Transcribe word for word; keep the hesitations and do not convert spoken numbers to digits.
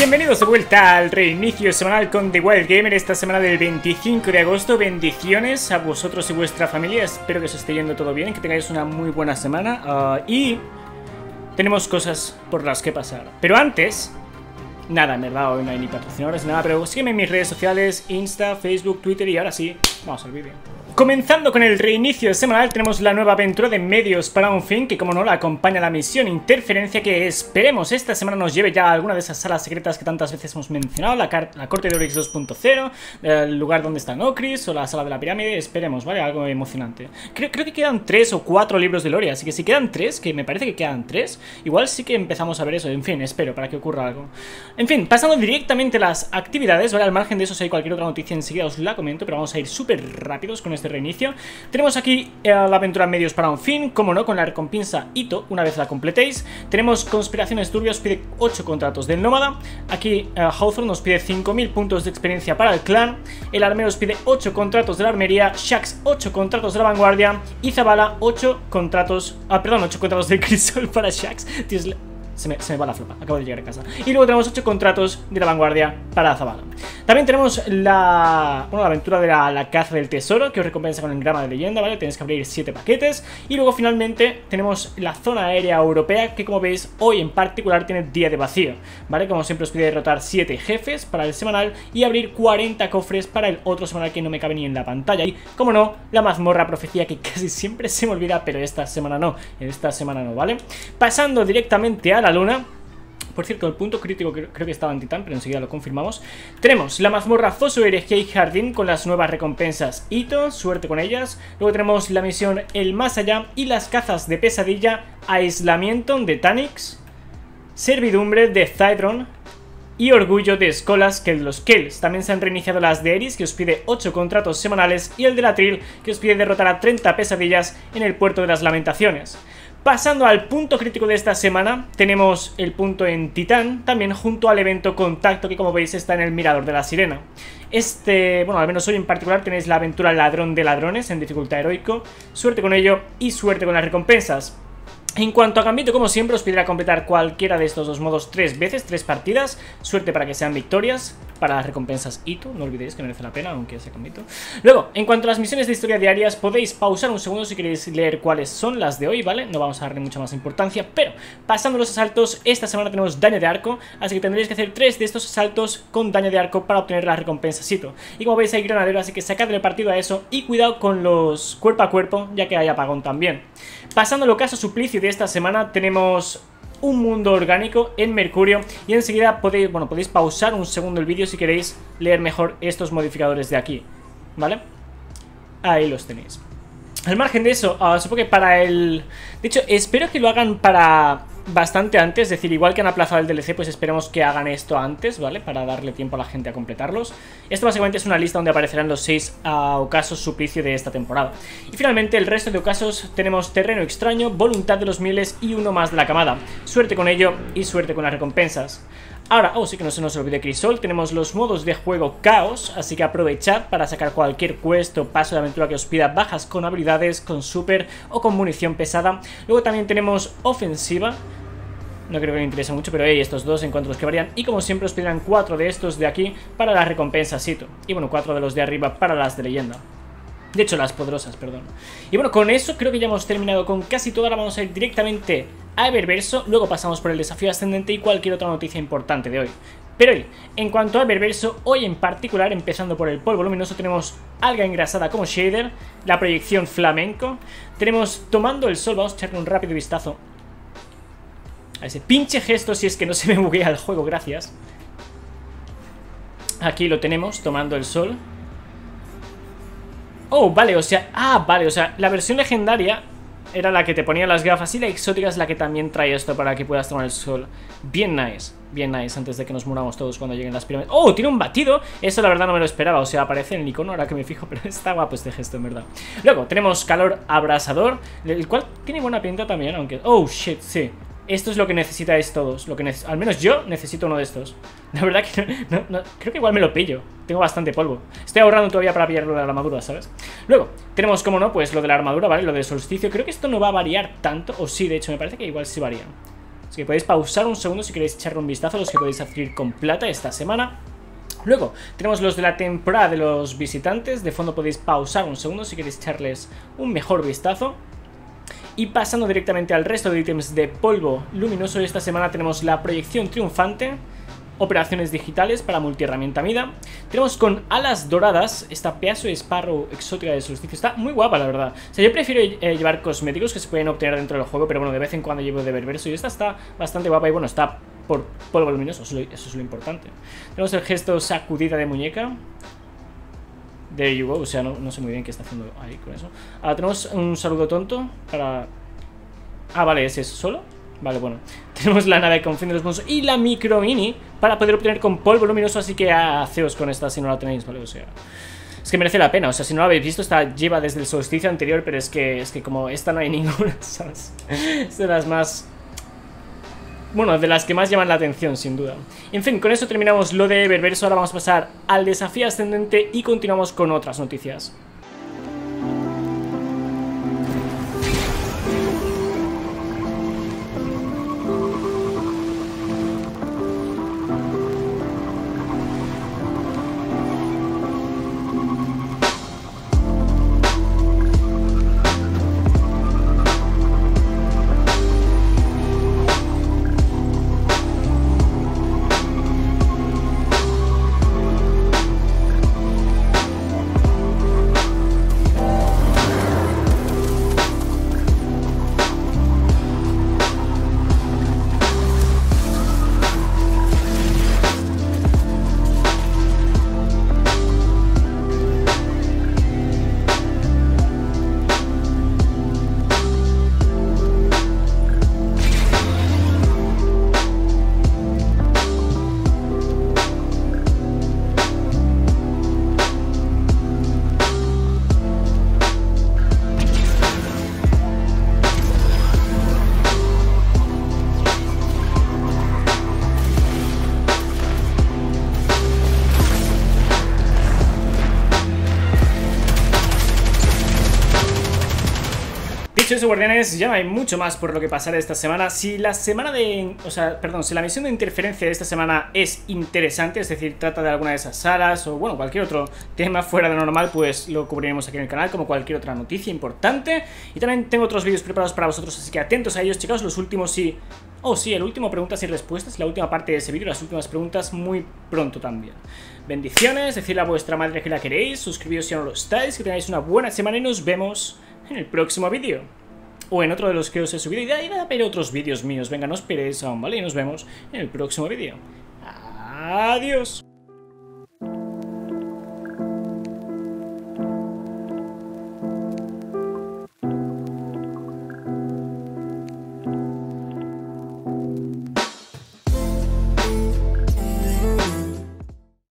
Bienvenidos de vuelta al reinicio semanal con The Wild Gamer. Esta semana del veinticinco de agosto. Bendiciones a vosotros y vuestra familia. Espero que os esté yendo todo bien, que tengáis una muy buena semana. uh, Y tenemos cosas por las que pasar. Pero antes, nada, en verdad hoy no hay ni patrocinadores ni nada, pero sígueme en mis redes sociales, Insta, Facebook, Twitter. Y ahora sí, vamos al vídeo. Comenzando con el reinicio semanal, tenemos la nueva aventura de Medios para un fin, que como no la acompaña la misión Interferencia, que esperemos esta semana nos lleve ya a alguna de esas salas secretas que tantas veces hemos mencionado, la, la corte de Oryx dos punto cero, el lugar donde está Nocris o la sala de la pirámide. Esperemos, ¿vale? Algo emocionante. Creo, creo que quedan tres o cuatro libros de lore, así que si quedan tres, que me parece que quedan tres, igual sí que empezamos a ver eso. En fin, espero para que ocurra algo. En fin, pasando directamente a las actividades, ¿vale? Al margen de eso, si hay cualquier otra noticia enseguida os la comento, pero vamos a ir súper rápidos con este reinicio. Tenemos aquí eh, la aventura Medios para un fin, como no, con la recompensa Hito, una vez la completéis. Tenemos Conspiraciones Turbias, pide ocho contratos del Nómada. Aquí eh, Hawthorne nos pide cinco mil puntos de experiencia para el clan. El Armero os pide ocho contratos de la Armería. Shax, ocho contratos de la Vanguardia. Y Zabala, ocho contratos... Ah, perdón, ocho contratos de Crisol para Shax. Tío, Se me, se me va la flopa, acabo de llegar a casa. Y luego tenemos ocho contratos de la Vanguardia para Zabala. También tenemos la, bueno, la aventura de la, la caza del tesoro, que os recompensa con el grama de leyenda, ¿vale? Tenéis que abrir siete paquetes. Y luego finalmente tenemos la zona aérea europea, que como veis hoy en particular tiene día de vacío, ¿vale? Como siempre os pide derrotar siete jefes para el semanal y abrir cuarenta cofres para el otro semanal, que no me cabe ni en la pantalla. Y como no, la mazmorra profecía, que casi siempre se me olvida, pero esta semana no, esta semana no, ¿vale? Pasando directamente a la luna. Por cierto, el punto crítico creo, creo que estaba en Titán, pero enseguida lo confirmamos. Tenemos la mazmorra Foso, Herejía y Jardín con las nuevas recompensas Hito, suerte con ellas. Luego tenemos la misión El Más Allá y las cazas de pesadilla, Aislamiento de Tanix, Servidumbre de Zydron y Orgullo de Skolas, que los Kells. También se han reiniciado las de Eris, que os pide ocho contratos semanales, y el de la Trill, que os pide derrotar a treinta pesadillas en el puerto de las Lamentaciones. Pasando al punto crítico de esta semana, tenemos el punto en Titán, también junto al evento Contacto, que como veis está en el Mirador de la Sirena. Este, bueno, al menos hoy en particular tenéis la aventura Ladrón de Ladrones en dificultad heroico. Suerte con ello y suerte con las recompensas. En cuanto a Gambito, como siempre, os pedirá completar cualquiera de estos dos modos tres veces, tres partidas. Suerte para que sean victorias. Para las recompensas Hito, no olvidéis que merece la pena, aunque sea Gambito. Luego, en cuanto a las misiones de historia diarias, podéis pausar un segundo si queréis leer cuáles son las de hoy, ¿vale? No vamos a darle mucha más importancia, pero pasando los asaltos, esta semana tenemos daño de arco, así que tendréis que hacer tres de estos asaltos con daño de arco para obtener las recompensas Hito. Y como veis hay granadero, así que sacadle partido a eso y cuidado con los cuerpo a cuerpo, ya que hay apagón también. Pasando al ocaso suplicio de esta semana, tenemos un mundo orgánico en Mercurio y enseguida podéis, bueno, podéis pausar un segundo el vídeo si queréis leer mejor estos modificadores de aquí, ¿vale? Ahí los tenéis. Al margen de eso, uh, supongo que para el... De hecho, espero que lo hagan para bastante antes, es decir, igual que han aplazado el D L C, pues esperemos que hagan esto antes, ¿vale? Para darle tiempo a la gente a completarlos. Esto básicamente es una lista donde aparecerán los seis uh, ocasos suplicio de esta temporada. Y finalmente el resto de ocasos tenemos Terreno Extraño, Voluntad de los Miles y uno más de la camada. Suerte con ello y suerte con las recompensas. Ahora, oh sí que no se nos olvide Crisol, tenemos los modos de juego Caos, así que aprovechad para sacar cualquier quest o paso de aventura que os pida bajas con habilidades, con super o con munición pesada. Luego también tenemos Ofensiva, no creo que le interese mucho, pero hay estos dos en cuanto a los que varían. Y como siempre os pedirán cuatro de estos de aquí para las recompensas Hito. Y bueno, cuatro de los de arriba para las de leyenda. De hecho, las poderosas, perdón. Y bueno, con eso creo que ya hemos terminado con casi todo. Ahora vamos a ir directamente a Eververso. Luego pasamos por el desafío ascendente y cualquier otra noticia importante de hoy. Pero hoy, en cuanto a Eververso, hoy en particular, empezando por el polvo luminoso, tenemos Alga Engrasada como shader, la proyección flamenco. Tenemos Tomando el Sol, vamos a echarle un rápido vistazo a ese pinche gesto, si es que no se me buguea el juego, gracias. Aquí lo tenemos, Tomando el Sol. Oh, vale, o sea, ah, vale, o sea, la versión legendaria era la que te ponía las gafas y la exótica es la que también trae esto para que puedas tomar el sol. Bien nice, bien nice, antes de que nos muramos todos cuando lleguen las pirámides. Oh, tiene un batido, eso la verdad no me lo esperaba, o sea, aparece en el icono ahora que me fijo, pero está guapo este gesto en verdad. Luego, tenemos Calor Abrasador, el cual tiene buena pinta también, aunque... Oh, shit, sí. Esto es lo que necesitáis todos, lo que ne al menos yo necesito uno de estos. La verdad que no, no, no, creo que igual me lo pillo. Tengo bastante polvo. Estoy ahorrando todavía para pillar lo de la armadura, ¿sabes? Luego, tenemos, como no, pues lo de la armadura, ¿vale? Lo de solsticio. Creo que esto no va a variar tanto, o sí, de hecho, me parece que igual sí varía. Así que podéis pausar un segundo si queréis echarle un vistazo a los que podéis adquirir con plata esta semana. Luego tenemos los de la temporada de los visitantes. De fondo podéis pausar un segundo si queréis echarles un mejor vistazo. Y pasando directamente al resto de ítems de polvo luminoso, esta semana tenemos la proyección triunfante, operaciones digitales para multiherramienta Mida. Tenemos con alas doradas esta pedazo de Sparrow exótica de solsticio. Está muy guapa, la verdad. O sea, yo prefiero eh, llevar cosméticos que se pueden obtener dentro del juego, pero bueno, de vez en cuando llevo de Berverso. Y esta está bastante guapa y bueno, está por polvo luminoso, eso, eso es lo importante. Tenemos el gesto sacudida de muñeca. There you go, o sea, no, no sé muy bien qué está haciendo ahí con eso. Ahora tenemos un saludo tonto para... Ah, vale, ese es solo. Vale, bueno. Tenemos la nave con fin de los monstruos y la micro mini para poder obtener con polvo luminoso, así que haceos con esta si no la tenéis, ¿vale? O sea, es que merece la pena, o sea, si no la habéis visto, esta lleva desde el solsticio anterior, pero es que, es que como esta no hay ninguna, ¿sabes? Es de las más... Bueno, de las que más llaman la atención, sin duda. En fin, con eso terminamos lo de Berverso. Ahora vamos a pasar al desafío ascendente y continuamos con otras noticias. Dicho eso, guardianes, ya no hay mucho más por lo que pasar esta semana. Si la semana de... O sea, perdón, si la misión de interferencia de esta semana es interesante, es decir, trata de alguna de esas salas o, bueno, cualquier otro tema fuera de normal, pues lo cubriremos aquí en el canal como cualquier otra noticia importante. Y también tengo otros vídeos preparados para vosotros, así que atentos a ellos, checaos los últimos y... Oh, sí, el último preguntas y respuestas, la última parte de ese vídeo, las últimas preguntas muy pronto también. Bendiciones, decidle a vuestra madre que la queréis, suscribíos si no lo estáis, que tengáis una buena semana y nos vemos en el próximo vídeo. O en otro de los que os he subido. Y de ahí va a haber otros vídeos míos. Venga, no esperéis aún, ¿vale? Y nos vemos en el próximo vídeo. Adiós.